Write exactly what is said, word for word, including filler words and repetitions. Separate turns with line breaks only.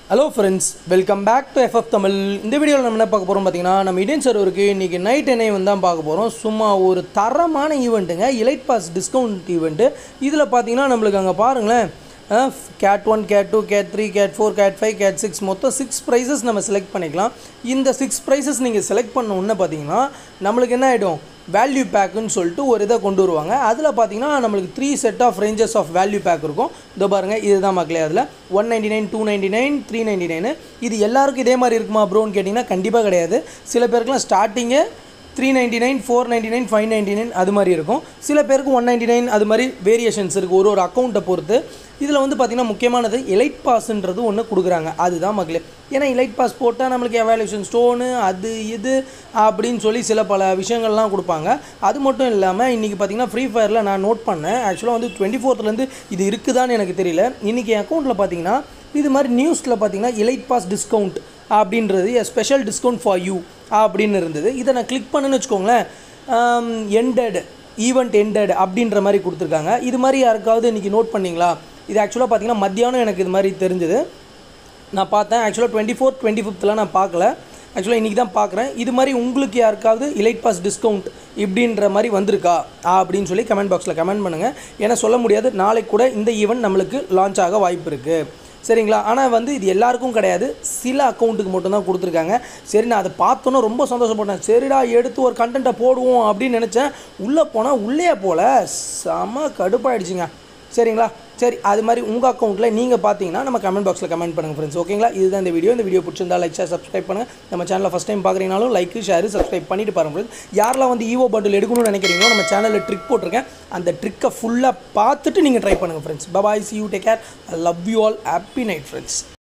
Hello friends, welcome back to FFTamil. இந்த வீடியோல நம்ம என்ன பார்க்க போறோம் பாத்தீங்கன்னா நம்ம இந்தியன் சர்வருக்கு இன்னைக்கு நைட் என்ன ஈவென்ட் தான் பார்க்க போறோம். சும்மா ஒரு தரமான ஈவென்ட்ங்க, எலைட் பாஸ் டிஸ்கவுண்ட் ஈவென்ட். இதுல பாத்தீங்கன்னா நமக்கு அங்க பாருங்களேன் cat one, cat two, cat three, cat four, cat five, cat six மொத்தம் six prizes நம்ம செலக்ட் பண்ணிக்கலாம். இந்த six prizes நீங்க செலக்ட் பண்ண உடனே பாத்தீங்கன்னா நமக்கு என்ன ஆயிடும், வேல்யூ பேக்குன்னு சொல்லிட்டு ஒரு இதை கொண்டு வருவாங்க. அதில் பார்த்தீங்கன்னா நம்மளுக்கு three set of ranges of value pack இருக்கும். இதோ பாருங்கள், இதுதான் மக்களே. அதில் one ninety nine two ninety nine three ninety nine இது எல்லாருக்கும் இதே மாதிரி இருக்குமா ப்ரோன்னு கேட்டிங்கன்னா கண்டிப்பாக கிடையாது. சில பேருக்குலாம் ஸ்டார்டிங்கே three ninety nine four ninety nine five ninety nine அது மாதிரி இருக்கும். சில பேருக்கு ஒன் நைன்டி நைன் அது மாதிரி வேரியேஷன்ஸ் இருக்குது ஒரு ஒரு அக்கௌண்ட்டை பொறுத்து. இதில் வந்து பார்த்திங்கன்னா முக்கியமானது எலைட் பாஸ்ன்றது ஒன்று கொடுக்குறாங்க. அதுதான் மக்களே. ஏன்னா எலைட் பாஸ் போட்டால் நம்மளுக்கு எவாலுவேஷன் ஸ்டோனு அது இது அப்படின்னு சொல்லி சில பல விஷயங்கள்லாம் கொடுப்பாங்க. அது மட்டும் இல்லாமல் இன்றைக்கி பார்த்திங்கன்னா ஃப்ரீ ஃபயரில் நான் நோட் பண்ணேன். ஆக்சுவலாக வந்து டுவெண்ட்டி ஃபோர்த்துலேருந்து இது இருக்குதான்னு எனக்கு தெரியல. இன்றைக்கி என் அக்கௌண்ட்டில் பார்த்திங்கன்னா இது மாதிரி நியூஸில் பார்த்திங்கன்னா எலைட் பாஸ் டிஸ்கவுண்ட் அப்படின்றது a special discount for you அப்படின்னு இருந்தது. இதை நான் கிளிக் பண்ணுன்னு வச்சுக்கோங்களேன், எண்டட் ஈவெண்ட் எண்டட் அப்படின்ற மாதிரி கொடுத்துருக்காங்க. இது மாதிரி யாருக்காவது இன்றைக்கி நோட் பண்ணிங்களா? இது ஆக்சுவலாக பார்த்திங்கன்னா மத்தியானம் எனக்கு இது மாதிரி தெரிஞ்சது. நான் பார்த்தேன். ஆக்சுவலாக டுவெண்ட்டி ஃபோர் டுவெண்ட்டி ஃபிஃப்த்தில் நான் பார்க்கல. ஆக்சுவலாக இன்றைக்கி தான் பார்க்குறேன். இது மாதிரி உங்களுக்கு யாருக்காவது எலைட் பாஸ் டிஸ்கவுண்ட் இப்படின்ற மாதிரி வந்திருக்கா அப்படின்னு சொல்லி கமெண்ட் பாக்ஸில் கமெண்ட் பண்ணுங்கள். ஏன்னா சொல்ல முடியாது, நாளைக்கு கூட இந்த ஈவெண்ட் நம்மளுக்கு லான்ச் ஆக வாய்ப்பு இருக்குது. சரிங்களா? ஆனால் வந்து இது எல்லாருக்கும் கிடையாது, சில அக்கௌண்ட்டுக்கு மட்டும்தான் கொடுத்துருக்காங்க. சரி, நான் அதை பார்த்தோன்னா ரொம்ப சந்தோஷப்பட்டேன். சரிடா எடுத்து ஒரு கண்டென்ட்டை போடுவோம் அப்படின்னு நினச்சேன். உள்ளே போனால் உள்ளே போல் செம கடுப்பாயிடுச்சுங்க. சரிங்களா? சரி, அது மாதிரி உங்கள் அக்கௌண்ட்டில் நீங்கள் பார்த்தீங்கன்னா நம்ம கமெண்ட் பாக்ஸில் கமெண்ட் பண்ணுங்கள் ஃப்ரெண்ட்ஸ். ஓகேங்களா? இதுதான் இந்த வீடியோ. இந்த வீடியோ பிடிச்சிருந்தா லைக் ஷேர் சப்ஸ்கிரைப் பண்ணுங்கள். நம்ம சேனலில் ஃபஸ்ட் டைம் பார்க்குறீங்கனாலும் லைக் ஷேர் சப்ஸ்கிரைப் பண்ணிட்டு பாருங்கள் ஃப்ரெண்ட்ஸ். யாரெல்லாம் வந்து ஈவோ பண்டில் எடுக்கணும்னு நினைக்கிறீங்களோ நம்ம சேனலில் ட்ரிக் போட்டிருக்கேன். அந்த ட்ரிக்கை ஃபுல்லாக பார்த்துட்டு நீங்கள் ட்ரை பண்ணுங்கள் friends. Bye, see you, take care. I love you all. Happy night friends.